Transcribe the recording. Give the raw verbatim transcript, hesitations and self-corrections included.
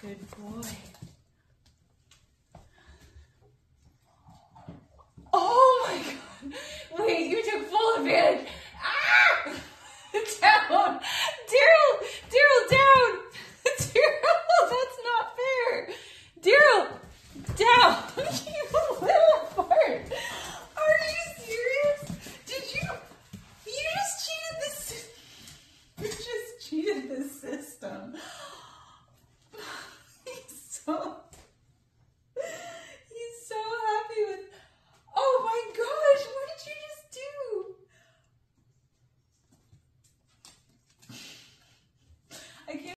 Good boy. Oh my God. Wait, you took full advantage. Ah! Down. Daryl, Daryl, down. Daryl, that's not fair. Daryl, down. You little fart. Are you serious? Did you, you just cheated the, you just cheated the system.